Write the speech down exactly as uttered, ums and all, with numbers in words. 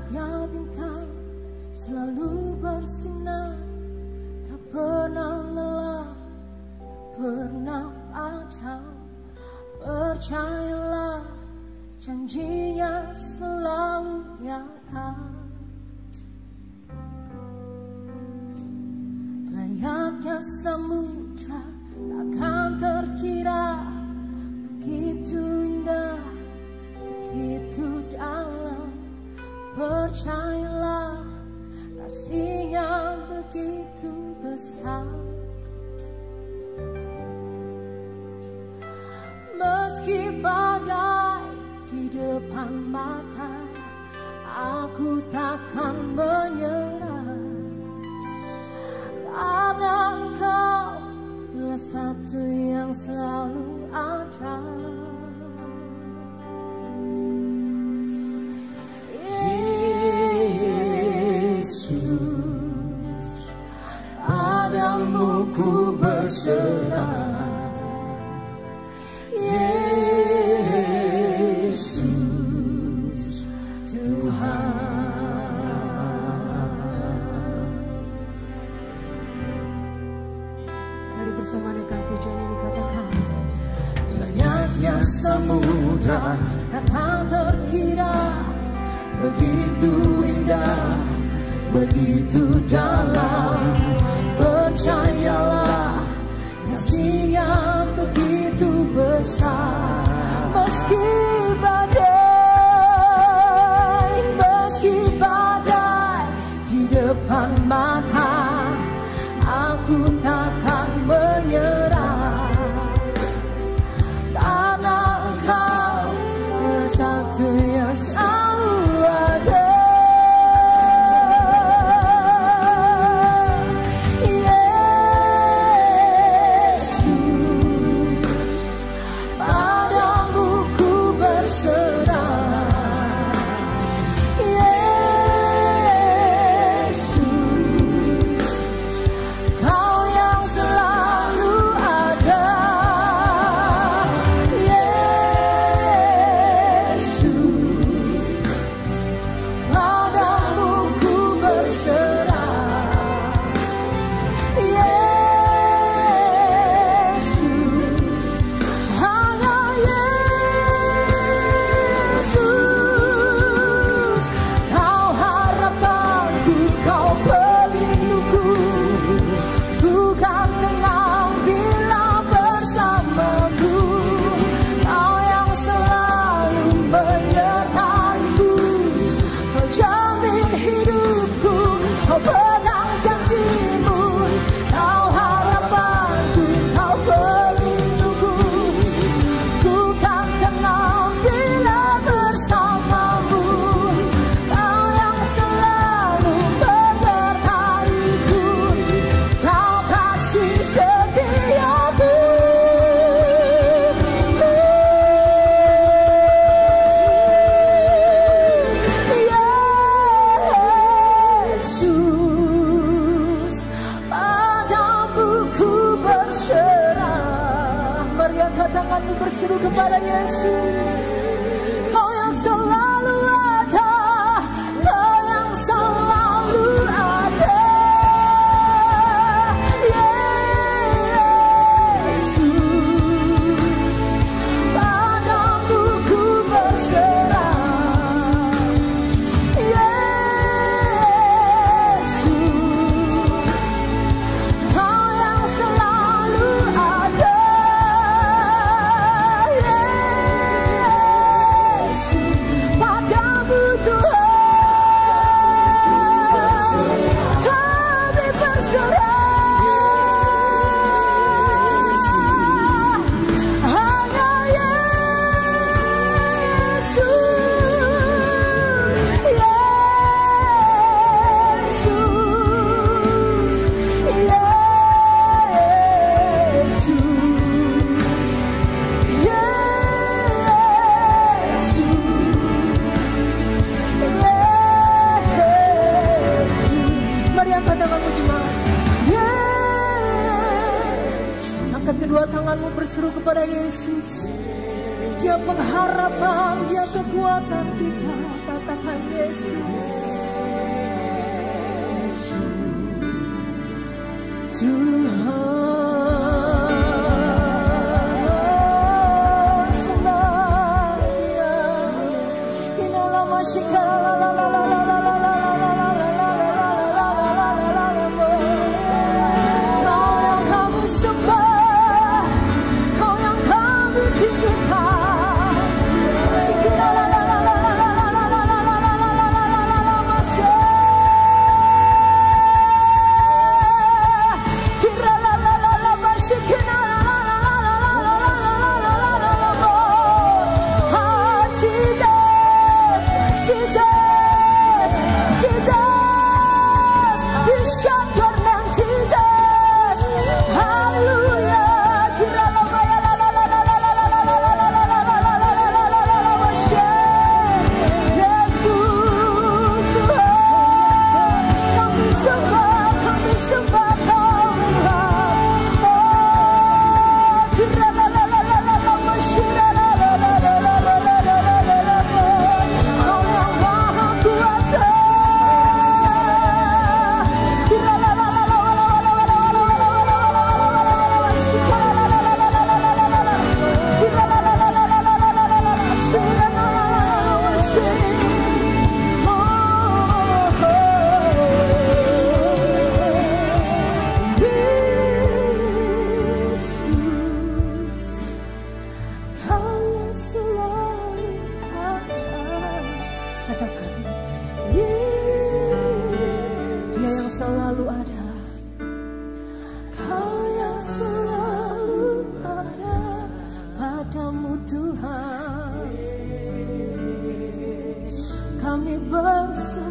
layaknya bintang selalu bersinar, tak pernah lelah, tak pernah padam. Percayalah, janjinya selalu nyata. Layaknya samudra takkan terkira, begitu indah, begitu dalam. Percayalah, kasihnya begitu besar. Meski badai di depan mata, aku takkan menyerah, karena Engkau adalah satu yang selalu ada. Yesus, padamu ku berserah. Yesus, Tuhan. Mari bersama dengan pujian ini katakan. Layaknya samudra takkan terkira, begitu indah, begitu dalam. Percayalah, kasihnya begitu besar. Meski badai, meski badai di depan mata, aku takkan menyerah, karena Engkau adalah satu yang selalu ada. Yesus, pada Dia pengharapan, Dia kekuatan kita. Katakan Yesus. Tuhan. Kami bersama.